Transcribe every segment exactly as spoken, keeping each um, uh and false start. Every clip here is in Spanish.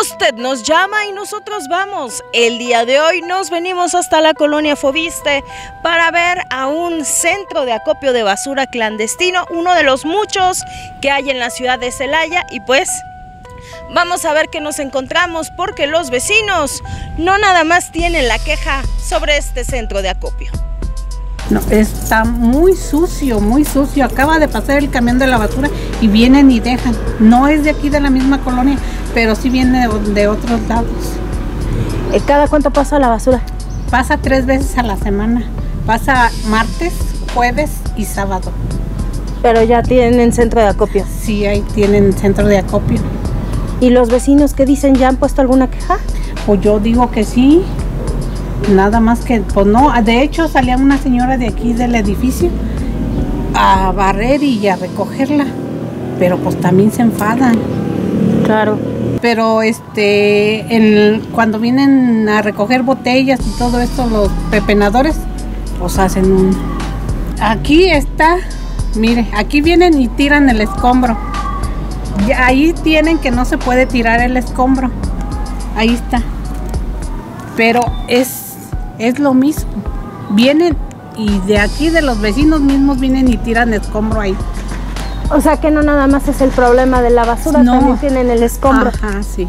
Usted nos llama y nosotros vamos. El día de hoy nos venimos hasta la colonia Fobiste para ver a un centro de acopio de basura clandestino, uno de los muchos que hay en la ciudad de Celaya, y pues vamos a ver qué nos encontramos, porque los vecinos no nada más tienen la queja sobre este centro de acopio. No, está muy sucio, muy sucio. Acaba de pasar el camión de la basura y vienen y dejan. No es de aquí de la misma colonia, pero sí viene de, de otros lados. ¿Cada cuánto pasa la basura? Pasa tres veces a la semana. Pasa martes, jueves y sábado. Pero ya tienen centro de acopio. Sí, ahí tienen centro de acopio. ¿Y los vecinos qué dicen? ¿Ya han puesto alguna queja? Pues yo digo que sí. Nada más que, pues no, de hecho salía una señora de aquí del edificio a barrer y a recogerla, pero pues también se enfadan. Claro. Pero este, en, cuando vienen a recoger botellas y todo esto, los pepenadores, pues hacen un... Aquí está, mire, aquí vienen y tiran el escombro. Y ahí tienen que no se puede tirar el escombro. Ahí está. Pero es... Es lo mismo, vienen y de aquí de los vecinos mismos vienen y tiran escombro ahí. O sea que no nada más es el problema de la basura, no. También tienen el escombro. Ajá, sí.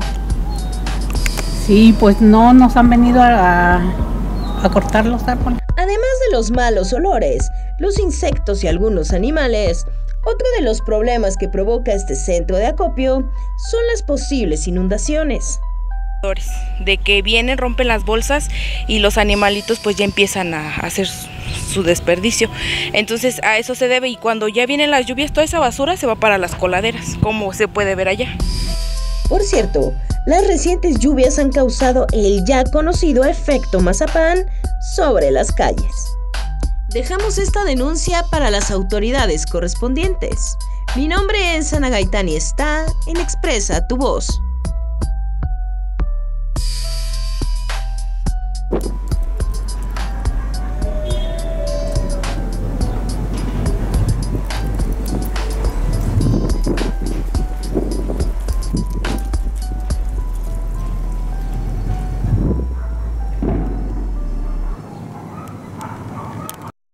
Sí, pues no nos han venido a, a cortar los árboles. Además de los malos olores, los insectos y algunos animales, otro de los problemas que provoca este centro de acopio son las posibles inundaciones. De que vienen, rompen las bolsas y los animalitos pues ya empiezan a hacer su desperdicio. Entonces a eso se debe, y cuando ya vienen las lluvias toda esa basura se va para las coladeras, como se puede ver allá. Por cierto, las recientes lluvias han causado el ya conocido efecto mazapán sobre las calles. Dejamos esta denuncia para las autoridades correspondientes. Mi nombre es Ana Gaitán y está en Expresa tu Voz.